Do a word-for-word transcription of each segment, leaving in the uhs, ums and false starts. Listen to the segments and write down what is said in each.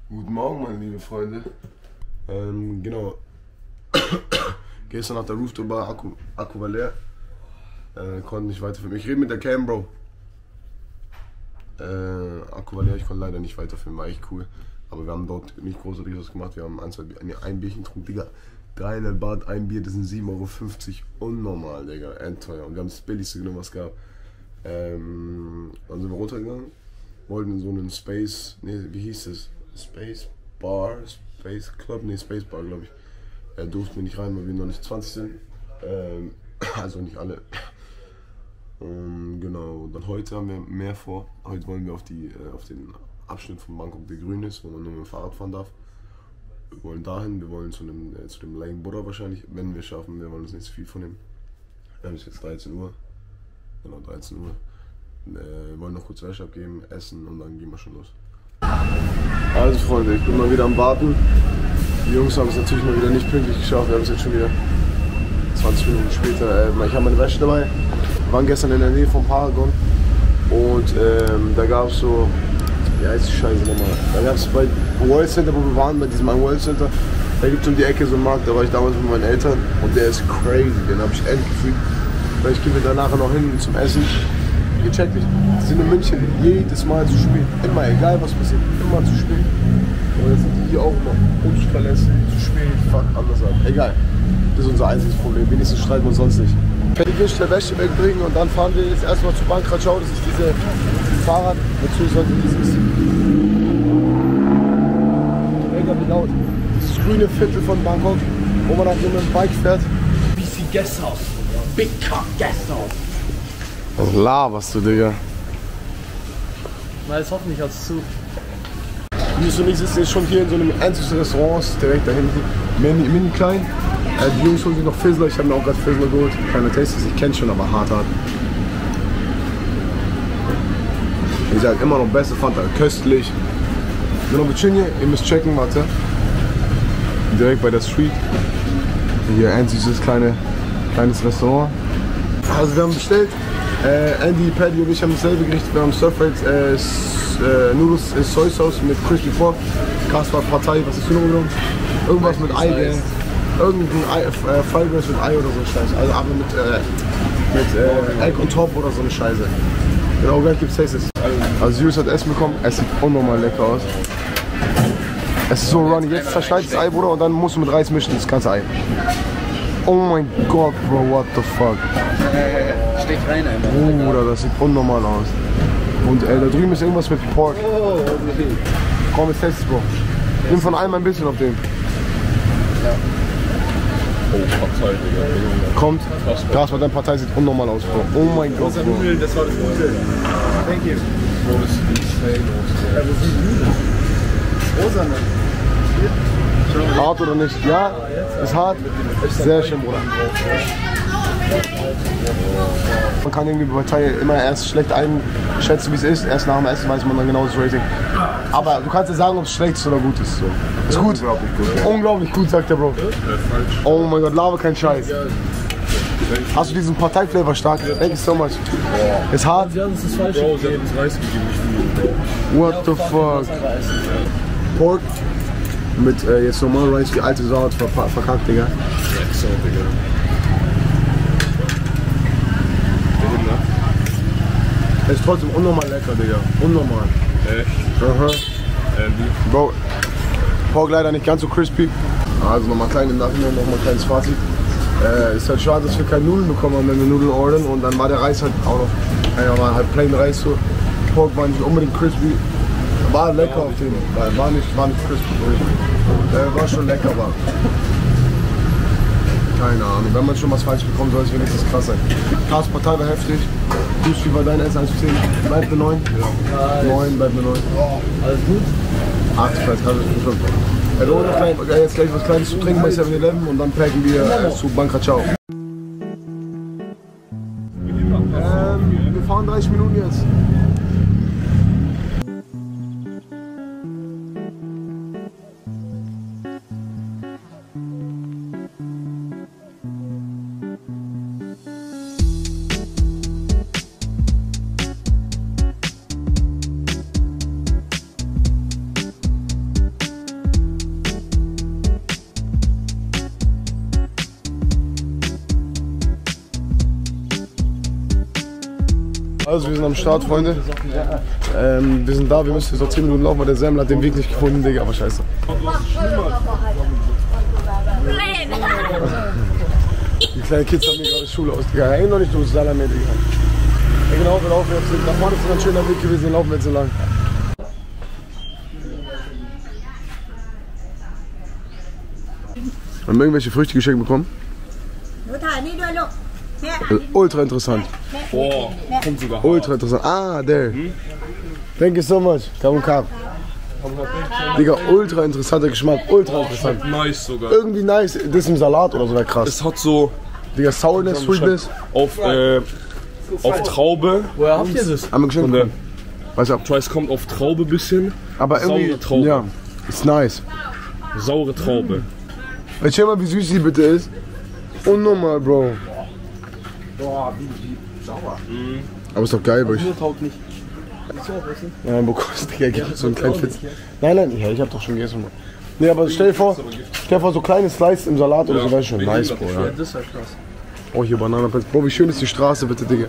Guten Morgen, meine lieben Freunde. Ähm, genau. Gestern nach der Rooftop Bar, Akku, Akku war leer. Äh, konnte nicht weiterfilmen. Ich rede mit der Cam, Bro. Äh, Akku war leer, ich konnte leider nicht weiterfilmen, war echt cool. Aber wir haben dort nicht großartig was gemacht. Wir haben ein, zwei, nee, ein Bierchen getrunken, Digga. dreihundert Baht, ein Bier, das sind sieben Euro fünfzig. Unnormal, Digga. Endteuer. Und wir haben das billigste genommen, was es gab. Ähm, dann sind wir runtergegangen. Wollten in so einen Space, nee, wie hieß es? Space Bar, Space Club, nee, Space Bar, glaube ich. Er durften wir nicht rein, weil wir noch nicht zwanzig sind. Ähm, also nicht alle. Ähm, genau, dann heute haben wir mehr vor. Heute wollen wir auf, die, äh, auf den Abschnitt von Bangkok, der grün ist, wo man nur mit dem Fahrrad fahren darf. Wir wollen dahin, wir wollen zu dem, äh, zu dem Lake Buddha wahrscheinlich, wenn wir schaffen. Wir wollen uns nicht zu viel von dem. Wir haben es jetzt dreizehn Uhr. Genau, dreizehn Uhr. Äh, wir wollen noch kurz Wäsche abgeben, essen und dann gehen wir schon los. Also Freunde, ich bin mal wieder am Warten. Die Jungs haben es natürlich mal wieder nicht pünktlich geschafft. Wir haben es jetzt schon wieder zwanzig Minuten später. Äh, ich habe meine Wäsche dabei. Wir waren gestern in der Nähe vom Paragon und ähm, da gab es so, wie heißt die Scheiße nochmal? Da gab es bei World Center, wo wir waren, bei diesem World Center, da gibt es um die Ecke so einen Markt, da war ich damals mit meinen Eltern und der ist crazy, den habe ich endlich gefühlt. Vielleicht gehen wir da nachher noch hin zum Essen. Ihr checkt mich, die sind in München jedes Mal zu spät. Immer, egal was passiert, immer zu spät. Und jetzt sind die hier auch immer unzuverlässig, zu spät, fuck, anders ab. Egal, das ist unser einziges Problem, wenigstens streiten wir uns sonst nicht. Fertig der Wäsche wegbringen und dann fahren wir jetzt erstmal zu Bang Krachau, das ist diese Fahrrad, beziehungsweise dieses, mega wie laut, dieses grüne Viertel von Bangkok, wo man auch mit dem Bike fährt. B C Guest House, Big Cock Guest House. Was laberst du, Digga? Na, jetzt hoffentlich hat's zu. Wie und ich sitzen jetzt schon hier in so einem einzigen Restaurant, direkt da hinten, mini, mini klein. Äh, die Jungs holen sich noch Fizzler, ich habe mir auch gerade Fizzler geholt. Keine Tastes, ich kenne schon, aber hart hart. Wie gesagt, immer noch beste Fanta, köstlich. Genau, Virginia, ihr müsst checken, warte. Direkt bei der Street. Hier ein süßes kleine, kleines Restaurant. Also wir haben bestellt. Äh, Andy, Paddy und ich haben dasselbe Gericht. Wir haben Surfried, äh, äh, Noodles in Soy Sauce mit Crispy Pork. Kaspar Partei, was ist du noch genommen? Irgendwas mit Ei, gell? Irgendein Ei, äh, Fried Rice mit Ei oder so eine Scheiße. Also aber mit, äh, mit äh, Egg on top oder so eine Scheiße. Genau, gleich gibt's Tastes. Also Jules hat Essen bekommen, es sieht unnormal lecker aus. Es ist so runny, jetzt zerschneidet das Ei, Bruder, und dann musst du mit Reis mischen, das ganze Ei. Oh mein Gott, Bro, what the fuck. Steck rein einfach. Bruder, das sieht unnormal aus. Und äh, da drüben ist irgendwas mit Pork. Oh, okay. Komm, jetzt test es, Bro. Nimm von allem ein bisschen auf den. Ja. Oh, Partei, Digga. Kommt. Kaspar, deine Partei sieht unnormal aus, Bro. Oh mein Gott, Bro. Nudeln, das war das Nudeln. Thank you. Bro, das ist insane aus. Ja, wo sind Nudeln? Rosa, ne? Hart oder nicht? Ja, ist hart. Sehr schön, Bruder. Man kann irgendwie bei Partei immer erst schlecht einschätzen, wie es ist. Erst nach dem Essen weiß man dann genau das Rating. Aber du kannst ja sagen, ob es schlecht ist oder gut ist. So. Ist gut. Unglaublich gut. Unglaublich gut, sagt der Bro. Oh mein Gott, laber kein Scheiß. Hast du diesen Parteiflavor stark? Thank you so much. Ist hart. Ja, das ist falsch. Bro, sie hat uns Reis gegeben, nicht Nudeln, Bro. What the fuck? Pork mit äh, jetzt normal Rice, die alte Salat ver verkackt, Digga. So, Digga. Es ist trotzdem unnormal lecker, Digga. Unnormal. Echt? Aha. Andy? Bro, Pork leider nicht ganz so crispy. Also nochmal klein im Nachhinein, nochmal ein kleines Fazit. Äh, ist halt schade, dass wir keine Nudeln bekommen haben, wenn wir Nudeln ordern. Und dann war der Reis halt auch noch, ja, war halt plain Reis so. Pork war nicht unbedingt crispy. War lecker auf dem, war, war nicht, war nicht crispy. Äh, war schon lecker, aber keine Ahnung. Wenn man schon was falsch bekommt, soll es wenigstens krass sein. Kars Partei war heftig. Du, wie war dein Essen? eins zu zehn? Bleibt eine neun? Ja. neun, bleibt eine neun. Alles gut? acht, vielleicht kann ich schon. Wir holen noch klein, äh, jetzt gleich was Kleines zu trinken bei seven eleven und dann packen wir äh, zu Bang Krachau. Ähm, wir fahren dreißig Minuten jetzt. Also wir sind am Start, Freunde. Ähm, wir sind da, wir müssen jetzt noch zehn Minuten laufen, weil der Sam hat den Weg nicht gefunden, Digga, aber scheiße. Die kleinen Kids haben mir gerade Schule aus, Digga. Häng doch nicht durch, Salame, Digga. Ja genau, wir laufen jetzt. Nach vorne ist ein schöner Weg gewesen, den laufen wir jetzt so lang. Haben wir irgendwelche Früchte geschenkt bekommen? Ultra interessant. Boah, kommt sogar. Ultra interessant. Ah, der. Thank you so much. Kaum Kap. Digga, ultra interessanter Geschmack. Ultra interessant. Nice sogar. Irgendwie nice. Das ist im Salat oder so, wäre krass. Es hat so. Digga, Sourness, Sweetness. Auf, äh, auf Traube. Woher habt ihr das? Haben wir geschenkt. Und der Weiß ab. Scheiß kommt auf Traube bisschen. Aber irgendwie. Saure Traube. Ja, ist nice. Saure Traube. Jetzt schau mal, wie süß die bitte ist. Unnormal, Bro. Boah, wie, wie sauer. Aber ist doch geil, Bro. Nur taugt nicht. Willst du auch essen? Ja, Bokos, Digga, gibt so einen kleinen Fitz. Nein, nein, ja, ich hab doch schon gegessen. Nee, aber stell dir vor, stell dir vor, so kleine Slice im Salat oder so wäre schon nice, Bro. Ja. Ja, das ist ja krass. Oh, hier Bananenpilz. Bro, wie schön ist die Straße, bitte, Digga.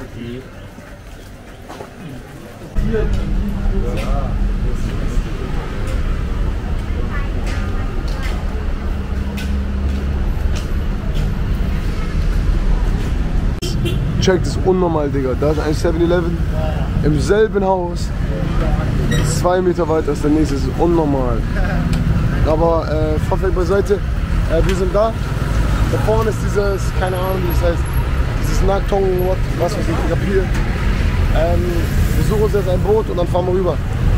Check, das ist unnormal, Digga. Da ist ein seven eleven im selben Haus. Zwei Meter weiter ist der nächste, das ist unnormal. Aber äh, Fahrwerk beiseite, äh, wir sind da. Da vorne ist dieses, keine Ahnung wie das heißt, dieses Naktong, was weiß ich, Digga, Pier. Ähm, wir suchen uns jetzt ein Boot und dann fahren wir rüber.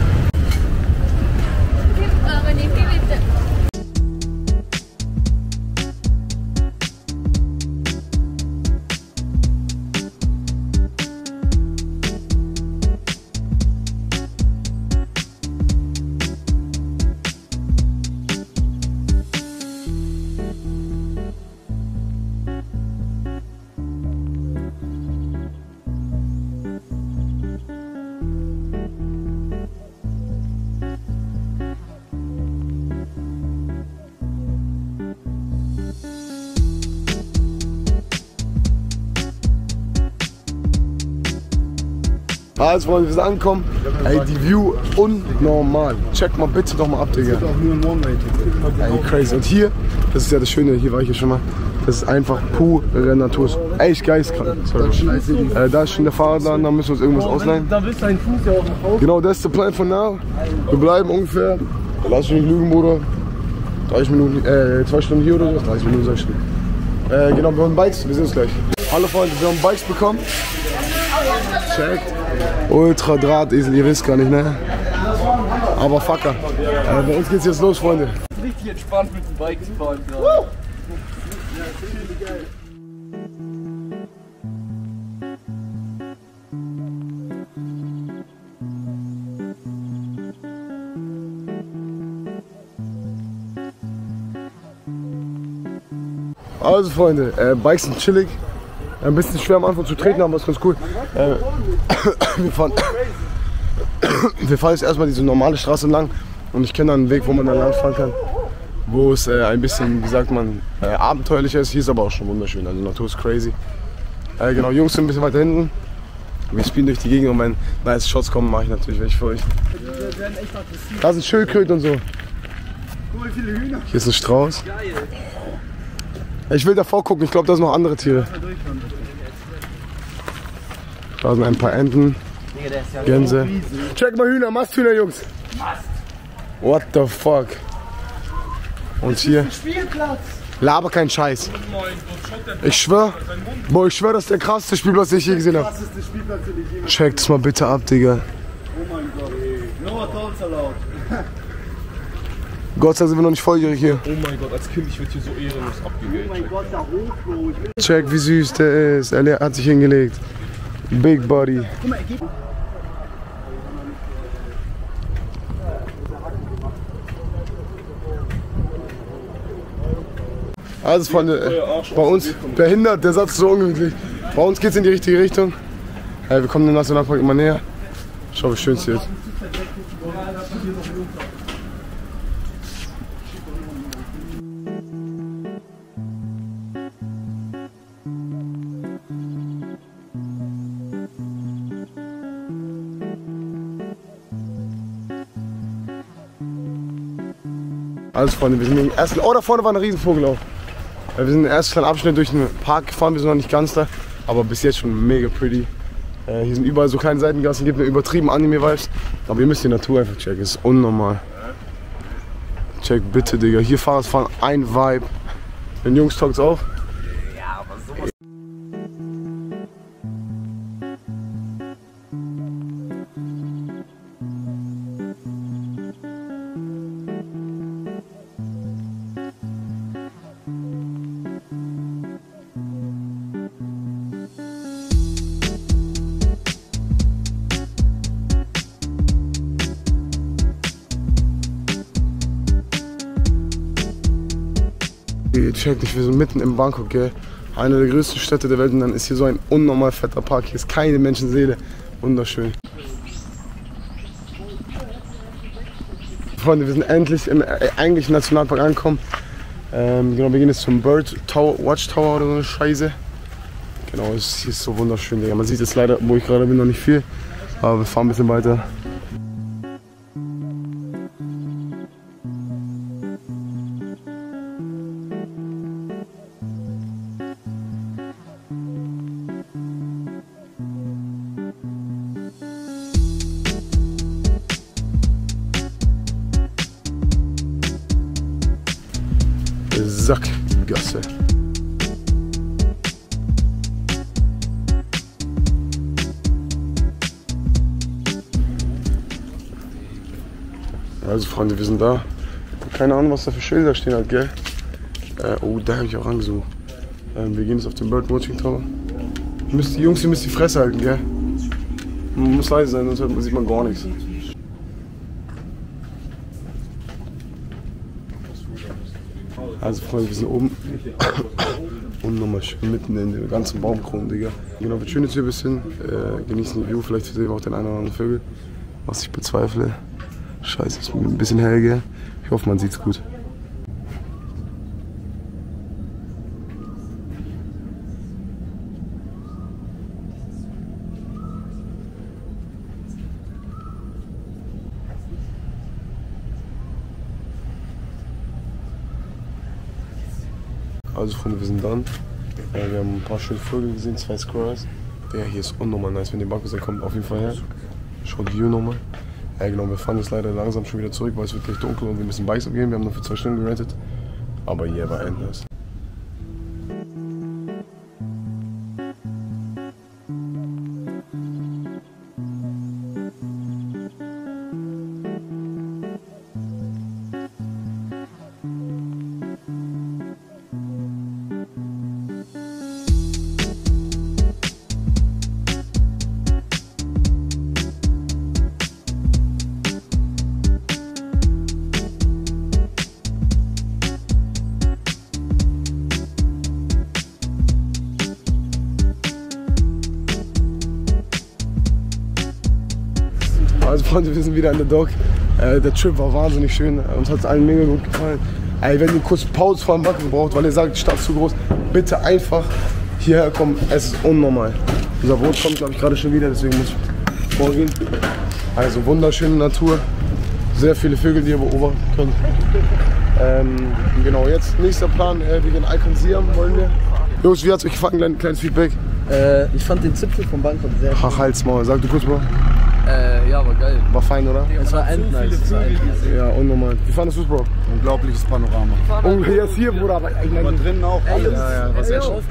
Also Freunde, wir sind angekommen. Ey, die View unnormal. Check mal bitte doch mal ab, Digga. Ey, crazy. Und hier, das ist ja das Schöne, hier war ich ja schon mal. Das ist einfach pure Natur. Echt geistkrank. Äh, da ist schon der Fahrradladen, da müssen wir uns irgendwas ausleihen. Da bist dein Fuß ja auf dem Haus. Genau, das ist der Plan von now. Wir bleiben ungefähr, lass mich nicht lügen, Bruder. dreißig Minuten, äh, zwei Stunden hier oder so. dreißig Minuten, sag ich schon. Äh, genau, wir haben Bikes, wir sehen uns gleich. Hallo Freunde, wir haben Bikes bekommen. Checkt. Ultra Drahtesel, ihr wisst gar nicht, ne? Aber fucker. Äh, bei uns geht's jetzt los, Freunde. Richtig entspannt mit dem Bikes fahren gerade. Also Freunde, äh, Bikes sind chillig. Ein bisschen schwer am Anfang zu treten, aber ist ganz cool. Äh, wir, fahren, wir fahren jetzt erstmal diese normale Straße entlang und ich kenne einen Weg, wo man dann lang fahren kann, wo es äh, ein bisschen, wie sagt man, äh, abenteuerlicher ist. Hier ist aber auch schon wunderschön, also Natur ist crazy. Äh, genau, Jungs sind ein bisschen weiter hinten. Wir spielen durch die Gegend und wenn nice Shots kommen, mache ich natürlich welche für euch. Da sind Schildkröten und so. Hier ist ein Strauß. Ich will davor gucken, ich glaube, da sind noch andere Tiere. Da sind ein paar Enten, Gänse. Check mal Hühner, Masthühner, Jungs. What the fuck? Und hier. Laber kein Scheiß. Ich schwör, boah, ich schwör, das ist der krasseste Spielplatz, den ich je gesehen habe. Check das mal bitte ab, Digga. Oh mein Gott, no adults allowed. Gott sei Dank sind wir noch nicht volljährig hier. Oh mein Gott, als Kind, ich würde hier so ehrenlos abgewählt. Oh mein Gott, der Hochfloh. Check, wie süß der ist. Er hat sich hingelegt. Big Body. Guck mal, er geht. Also Freunde, bei uns behindert, der Satz ist so ungemütlich. Bei uns geht es in die richtige Richtung. Hey, wir kommen dem Nationalpark immer näher. Schau, wie schön es hier ist. Also Freunde, wir sind im ersten... Oh, da vorne war ein Riesenvogel auch. Wir sind im ersten kleinen Abschnitt durch den Park gefahren, wir sind noch nicht ganz da. Aber bis jetzt schon mega pretty. Äh, hier sind überall so kleine Seitengassen, gibt mir übertrieben Anime-Vibes. Aber ihr müsst die Natur einfach checken, es ist unnormal. Check bitte, Digga. Hier Fahrradfahren, ein Vibe. Den Jungs taugt es auch. Ja, aber sowas. Ihr checkt nicht, wir sind mitten in Bangkok, gell? Eine der größten Städte der Welt und dann ist hier so ein unnormal fetter Park. Hier ist keine Menschenseele. Wunderschön. Freunde, wir sind endlich im eigentlichen Nationalpark angekommen. Ähm, genau, wir gehen jetzt zum Bird Tower, Watchtower oder so eine Scheiße. Genau, es hier ist so wunderschön, Digga. Man sieht jetzt leider, wo ich gerade bin, noch nicht viel. Aber wir fahren ein bisschen weiter. Sackgasse. Also Freunde, wir sind da. Keine Ahnung, was da für Schilder stehen halt, gell? Äh, oh, da habe ich auch angesucht. Ähm, wir gehen jetzt auf den Bird Watching Tower. Ihr müsst, die Jungs, ihr müsst die Fresse halten, gell? Man muss leise sein, sonst sieht man gar nichts. Also Freunde, wir sind oben und nochmal schön mitten in den ganzen Baumkronen, Digga. Genau, wir chillen jetzt hier ein bisschen, äh, genießen die View, vielleicht sehen wir auch den einen oder anderen Vögel, was ich bezweifle. Scheiße, ist ein bisschen hell, gell? Ich hoffe, man sieht's gut. Also Freunde, wir sind dann. Äh, wir haben ein paar schöne Vögel gesehen, zwei Squirrels. Der hier ist unnormal nice, wenn die Bangkok sind, kommt auf jeden Fall her. Schaut die View nochmal. Ja genau, wir fahren jetzt leider langsam schon wieder zurück, weil es wird gleich dunkel und wir müssen Bikes abgeben. Wir haben nur für zwei Stunden gerentet. Aber hier war endless. Also Freunde, wir sind wieder in der Dock. Äh, der Trip war wahnsinnig schön, uns hat es allen mega gut gefallen. Ey, wenn ihr kurz Pause vor dem Backen braucht, weil ihr sagt, die Stadt ist zu groß, bitte einfach hierher kommen, es ist unnormal. Unser Boot kommt, glaube ich, gerade schon wieder, deswegen muss ich vorgehen. Also wunderschöne Natur, sehr viele Vögel, die ihr beobachten könnt. Ähm, genau, jetzt nächster Plan, äh, wir gehen Icon Siam, wollen wir. Jungs, wie hat es euch gefallen? Klein, kleines Feedback. Äh, ich fand den Zipfel von Bangkok sehr schön. Ach, halt's Maul, sag du kurz mal. Äh, ja, war geil. War fein, oder? Es war endnice. Ja, unnormal. Wie fandest du es, Bro? Unglaubliches Panorama. Und jetzt hier, Bruder, aber ich meine drinnen auch. Ey, Alles. ja, ja, was Ey, echt yo.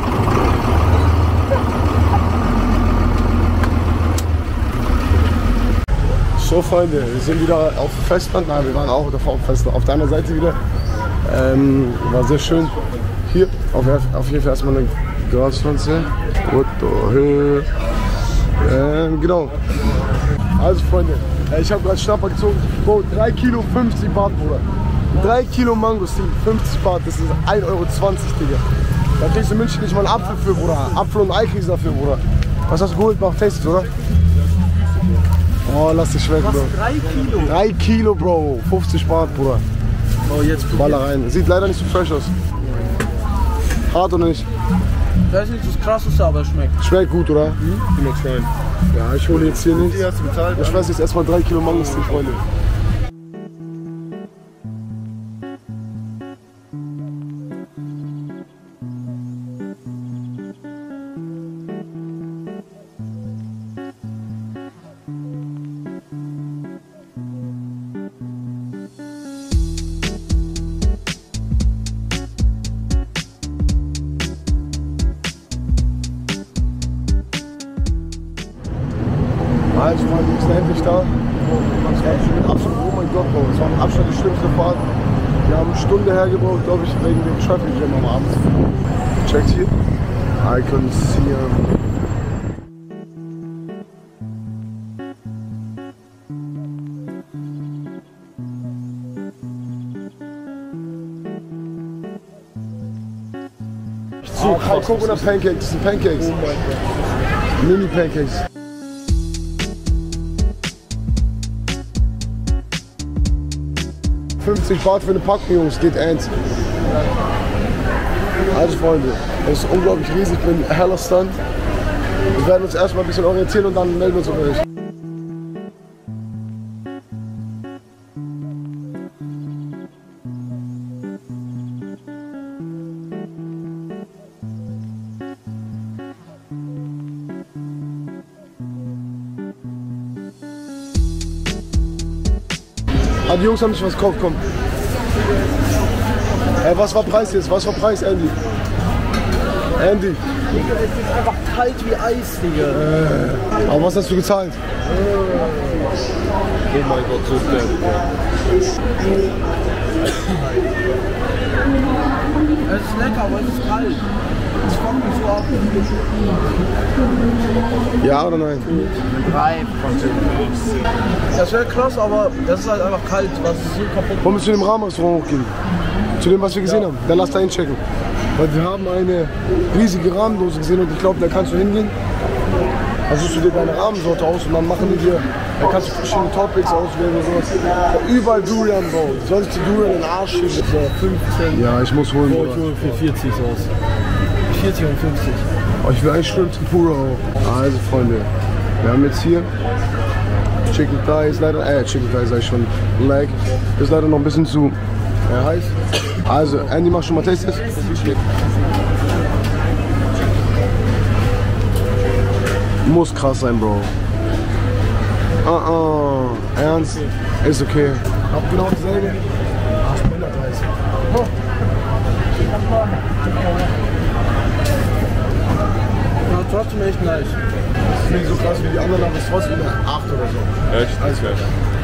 So Freunde, wir sind wieder auf dem Festland. Nein, wir waren auch auf dem Festland. Auf der anderen Seite wieder. Ähm, war sehr schön. Hier, auf, auf jeden Fall erstmal eine Graszpflanze. What the hell? Ähm, genau. Also Freunde, ich habe gerade Schnapper gezogen. Bro, drei Kilo fünfzig Baht, Bruder. drei Kilo Mangostin, fünfzig Baht, das ist ein Euro zwanzig, Digga. Da kriegst du in München nicht mal einen Apfel für, Bruder. Apfel und Ei kriegst du dafür, Bruder. Was hast du geholt? Mach Tastes, oder? Oh, lass dich schmecken, Bro. drei Kilo? drei Kilo, Bro. fünfzig Baht, Bruder. Oh, jetzt Baller rein. Sieht leider nicht so fresh aus. Hart oder nicht? Das ist nicht das krasseste, aber es schmeckt. Schmeckt gut, oder? Mhm. Immer try. Ja, ich hole jetzt hier nichts. Die hast du bezahlt? Ich weiß jetzt erstmal drei Kilo Mangostin, Freunde. da. Das war mit Abstand, oh mein Gott, Bro, das war mit Abstand die schlimmste Fahrt. Wir haben eine Stunde hergebraucht, glaube ich, wegen dem Traffic Jam am Abend. Checkt hier. I can see him. So krass. Coconut Pancakes, das sind Pancakes. Mini Pancakes. fünfzig Baht für eine Packung, Jungs, geht ernst. Also Freunde, es ist unglaublich riesig, ich bin heller Stunt. Wir werden uns erstmal ein bisschen orientieren und dann melden wir uns auf euch. Ah, die Jungs haben nicht was gekauft, komm. Äh, was war Preis jetzt? Was war Preis, Andy? Andy. Digga, es ist einfach kalt wie Eis, Digga. Äh, aber was hast du gezahlt? Oh mein Gott, so schnell. Es ist lecker, aber es ist kalt. Es kommt nicht so ab. Ja oder nein? Drei von zehn. Das wäre krass, aber das ist halt einfach kalt, was ist so kaputt. Wollen wir zu dem Rahmenrestaurant hochgehen? Zu dem, was wir gesehen haben? Dann lass da hinchecken. Weil wir haben eine riesige Rahmendose gesehen und ich glaube, da kannst du hingehen. Also suchst du dir deine Rahmensorte aus und dann machen die dir, da kannst du verschiedene Topics auswählen und sowas. Überall Durian, Bro. Soll ich die Durian in den Arsch schieben? So, fünfzehn. Ja, ich muss holen. Oh, ich hole für vierzig aus. vierzig und fünfzig. Oh, ich will eigentlich Shrimp Tempura auch. Also Freunde, wir haben jetzt hier Chicken Thigh, ist leider, äh, Chicken Thigh sag ich schon, Leg, ist leider noch ein bisschen zu äh, heiß. Also, Andy, mach schon mal Taste Test. Muss krass sein, Bro. Ah, uh -uh. Ernst? Ist okay. Hab genau dasselbe. Ach, Spenderpreis. Oh. Ja, trotzdem echt nice. Das ist nicht so krass wie die anderen, aber es ist trotzdem eine acht oder so. Echt? Alles klar.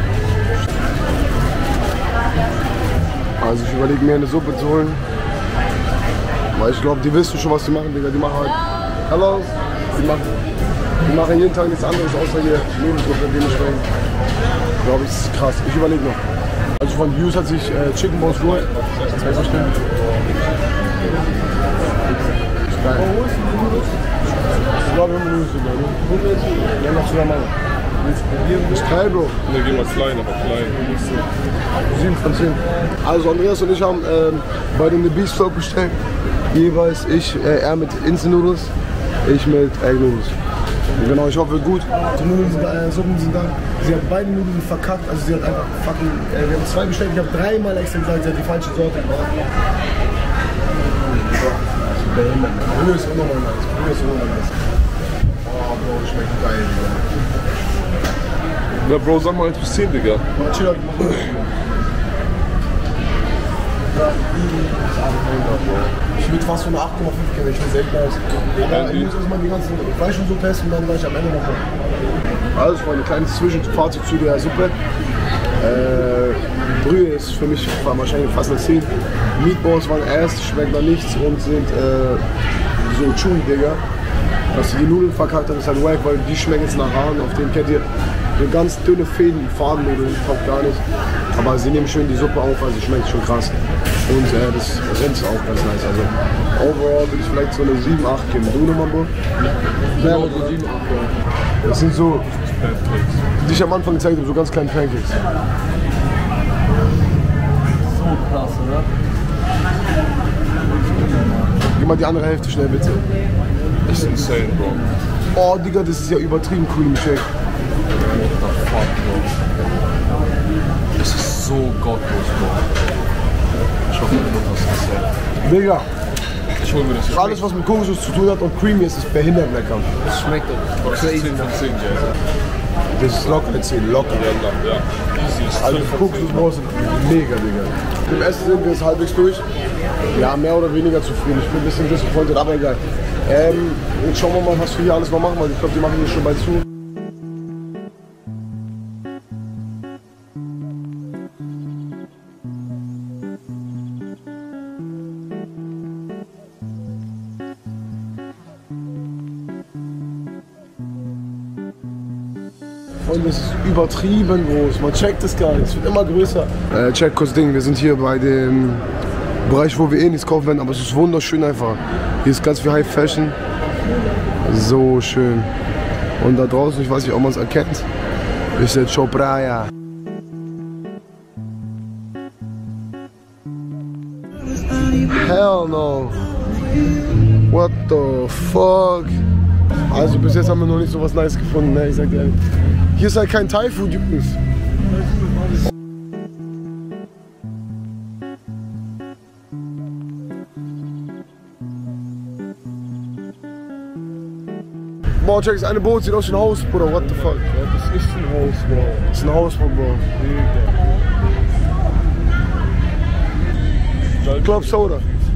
Also ich überlege mir eine Suppe zu holen. Weil ich glaube, die wissen schon, was die machen, Digga. Die machen halt. Hallo! Die machen, die machen jeden Tag nichts anderes außer hier Nudelsuppe, dementsprechend. Glaube ich, das ist krass. Ich überlege noch. Also von Hughes hat sich äh, Chicken Balls geholt. Das wäre so schnell. Geil. Ich glaube, wir haben Nudelsuppe, ne? Ja, noch sogar mal. Das ist geil, Bro. Ne, geh mal klein, aber klein. sieben von zehn. Also Andreas und ich haben ähm, bei dem The Beast Float bestellt. Jeweils ich, äh, er mit Instant Noodles, ich mit Egg Noodles. Genau, ich hoffe, wird gut. Die Nudeln sind, äh, Suppen sind da. Sie hat beide Nudeln verkackt, also sie hat einfach fucking, äh, wir haben zwei bestellt, ich habe dreimal extra gesagt, sie hat die falsche Sorte gemacht. Brühe ist immer mal nice, Brühe ist immer mal nice. Oh, Bro, schmeckt geil, Digga. Ja, Bro, sag mal eins bis zehn, Digga. Mal chill, mach mal. Ich würde fast so eine acht Komma fünf geben, ich bin selten aus. Aber ich muss erstmal die ganzen Fleisch und so testen und dann gleich am Ende noch mal. Also Freunde, kleines Zwischenfazit zu der Suppe. Äh, Brühe ist für mich wahrscheinlich fast eine zehn. Meatballs waren erst, schmecken da nichts und sind äh, so chewy, Digga. Dass sie die Nudeln verkackt hat, ist halt wack, weil die schmecken jetzt nach Rahn. Auf denen kennt ihr so ganz dünne Fäden, Fadennudeln, taugt gar nicht. Aber sie nehmen schön die Suppe auf, also schmeckt schon krass. Und äh, das Rind ist auch ganz nice. Also overall würde ich vielleicht so eine sieben, acht geben. Du nochmal, Bro? Ja, so sieben, acht, ja. Das sind so, die ich am Anfang gezeigt habe, so ganz kleine Pancakes. So krass, oder? Gib mal die andere Hälfte schnell, bitte. Das ist insane, Bro. Oh, Digga, das ist ja übertrieben cool im Shake. What the fuck, Bro. Das ist so gottlos, Bro. Ich hoffe, du hast das. Digga, Ich hol mir das. alles was mit Kokosnuss zu tun hat und creamy ist, ist behindert lecker. Das schmeckt doch Das ist crazy. zehn von zehn, ja. Das ist locker erzählt, locker. Ja, ja. Easy. Das ist Also zwölf von zehn. Kokosnuss sind mega, Digga. Im Essen sind wir jetzt halbwegs durch. Ja, mehr oder weniger zufrieden. Ich bin ein bisschen disappointed, aber egal. Ähm, jetzt schauen wir mal, was wir hier alles noch machen, weil ich glaube, die machen hier schon bald zu. Freunde, das ist übertrieben groß. Man checkt es gar nicht. Es wird immer größer. Äh, check kurz Ding. Wir sind hier bei dem Bereich, wo wir eh nichts kaufen werden, aber es ist wunderschön einfach. Hier ist ganz viel High Fashion. So schön. Und da draußen, ich weiß nicht, ob man es erkennt, ist der Chopraya. Hell no. What the fuck? Also bis jetzt haben wir noch nicht so was Nice gefunden, ne? Ich sag dir ehrlich. Hier ist halt kein Thai-Food übrigens. Boah, check, das eine Boot sieht aus wie ein Haus, Bruder. What the fuck? Ja, das ist ein Haus, Bro. Das ist ein Haus, Bro. Club Soda.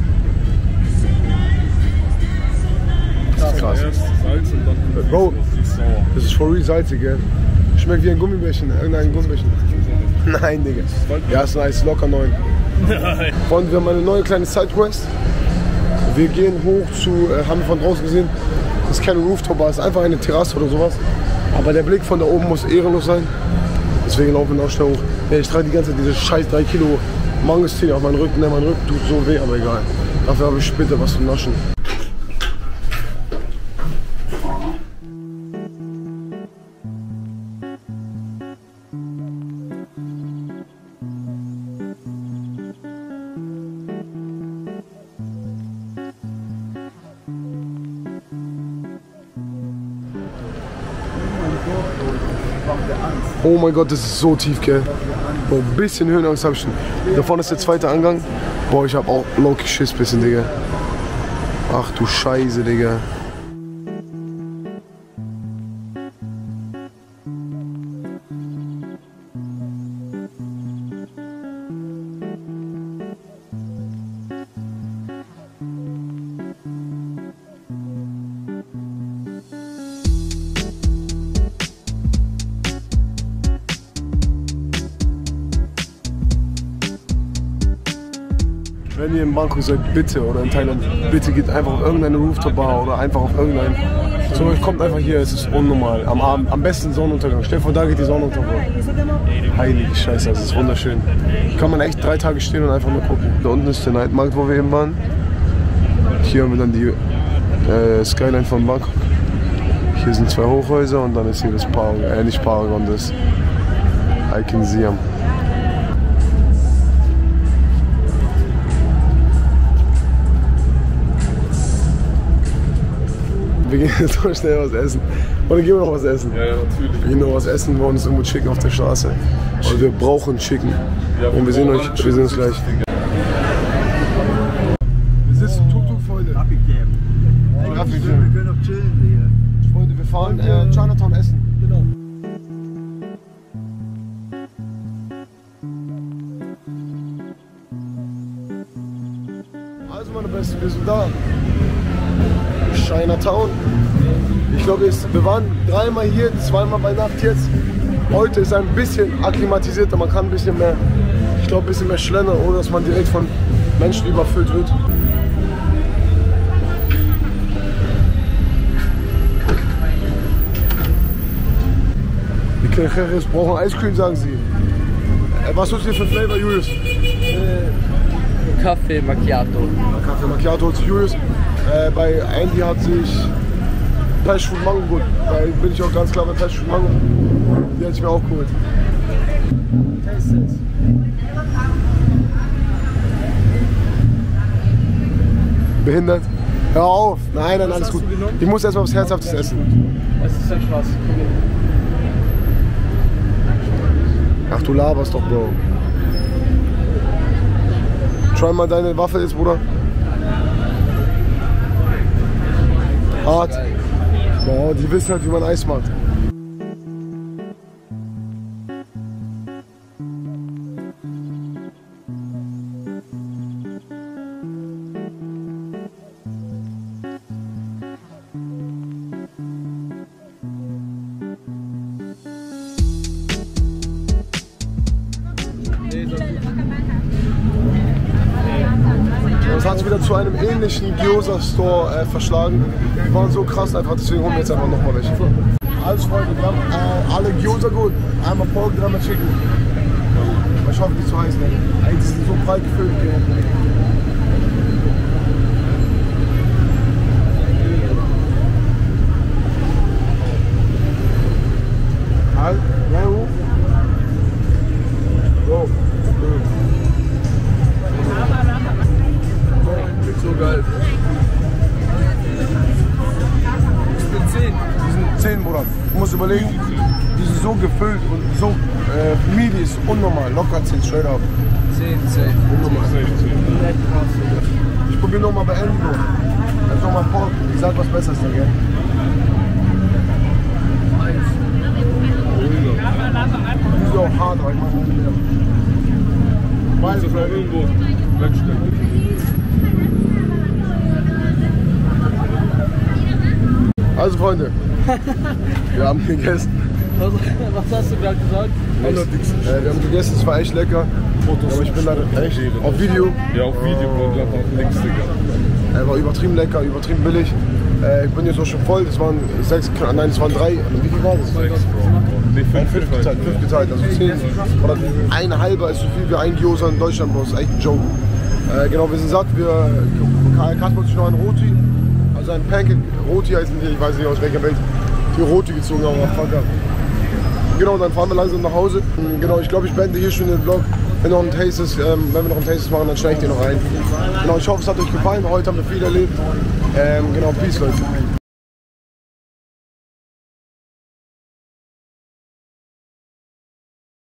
Das ist krass. Erst Salz und dann Bro, sauer. das ist for real salzig, gell? Schmeckt wie ein Gummibärchen, irgendein Gummibärchen. Nein, Digga. Ja, ist nice, locker neun. Nein. Freunde, wir haben eine neue kleine Sidequest. Wir gehen hoch zu, äh, haben wir von draußen gesehen, das ist keine Rooftop-Bar, es ist einfach eine Terrasse oder sowas. Aber der Blick von da oben muss ehrenlos sein. Deswegen laufen wir noch schnell hoch. Ja, ich trage die ganze Zeit diese scheiß drei Kilo Mangosteen auf meinen Rücken. Ne, mein Rücken tut so weh, aber egal. Dafür habe ich später was zum Naschen. Oh mein Gott, das ist so tief, gell? Boah, ein bisschen Höhenangst habe ich schon. Da vorne ist der zweite Eingang. Boah, ich habe auch low-key Schiss bisschen, Digga. Ach du Scheiße, Digga. Wenn ihr in Bangkok seid, bitte, oder in Thailand, bitte geht einfach auf irgendeine Rooftop-Bar oder einfach auf irgendein... So, kommt einfach hier, es ist unnormal. Am Abend, am besten Sonnenuntergang. Stell dir vor, da geht die Sonne unter. Heilige Scheiße, das ist wunderschön. Kann man echt drei Tage stehen und einfach nur gucken. Da unten ist der Nightmarkt, wo wir eben waren. Hier haben wir dann die äh, Skyline von Bangkok. Hier sind zwei Hochhäuser und dann ist hier das Paragon, äh nicht Paragon, das Icon Siam. Wir gehen jetzt noch schnell was essen. Oder gehen wir noch was essen? Ja, ja, natürlich. Wir gehen noch was essen, wir wollen uns irgendwo Chicken auf der Straße. Und wir brauchen Chicken. Ja, wir und wir sehen, euch, wir sehen uns gleich. Wir sitzen im Tuk-Tuk, Freunde. Rapid Camp. Rapid Wir Camp. können noch chillen hier. Freunde, wir fahren äh, Chinatown essen. Genau. Also meine Besten, wir sind da. Chinatown. Ich glaube, wir waren dreimal hier, zweimal bei Nacht jetzt. Heute ist ein bisschen akklimatisierter, man kann ein bisschen mehr, ich glaube, ein bisschen mehr schlendern, ohne dass man direkt von Menschen überfüllt wird. Die Kircheres brauchen Eiscreme, sagen sie. Was tut ihr für Flavor, Julius? Äh, Kaffee Macchiato. Kaffee Macchiato holt sich Julius. Äh, bei Andy hat sich Passion Mango geholt. Da bin ich auch ganz klar bei Passion Mango. Die hätte ich mir auch geholt. Behindert? Hör auf! Nein, nein, alles gut. Ich muss erstmal was Herzhaftes essen. Was ist denn Spaß? Ach, du laberst doch, Bro. Try mal deine Waffe jetzt, Bruder. Hart. Boah, die wissen halt, wie man Eis macht. Das hat es wieder zu einem ähnlichen Gyoza-Store äh, verschlagen. Die waren so krass einfach, deswegen holen wir jetzt einfach nochmal welche. alles Freunde, wir haben äh, alle Gyoza gut. Einmal Pork, dreimal Chicken. Ich hoffe, nicht zu heiß, ne? Ey, die sind so breit gefüllt, gell? Halt, ja, hoch. So. So geil. Die sind zehn, Bruder. Du musst überlegen, die sind so gefüllt und so, äh, Meaty ist unnormal, locker zehn, straight up. zehn, zehn. Unnormal. Ich probiere nochmal bei Endigo. Das ist nochmal Pork. Ich sag was Besseres da, gell? Die sind auch hart, aber ich mach noch mehr. Weil Das war irgendwo wegstecken. Also Freunde, wir haben gegessen. Was, was hast du gerade gesagt? Äh, wir haben gegessen, es war echt lecker. Aber ich bin leider echt auf Video. Ja, auf Video, Bro, glaub auch links, Digga. Er war übertrieben lecker, übertrieben billig. Äh, ich bin jetzt auch schon voll. Das waren sechs, nein, es waren drei. Wie viel war das? Sechs, Bro. Nee, fünf Fünf geteilt, fünf geteilt, also zehn. Oder ein halber ist so viel wie ein Gyoza in Deutschland, Bro. Das ist echt ein Joke. Äh, genau, wir sind satt. Wir Kasper hat sich noch einen Roti, also ein Pancake Roti heißen die, ich weiß nicht aus welcher Welt, die Roti gezogen haben, aber fuck up. Genau, dann fahren wir langsam nach Hause. Genau, ich glaube, ich beende hier schon den Vlog. Wenn, noch ein Tastes, ähm, wenn wir noch ein Tastes machen, dann schneide ich den noch rein. Genau, ich hoffe, es hat euch gefallen. Heute haben wir viel erlebt. Ähm, genau, peace, Leute.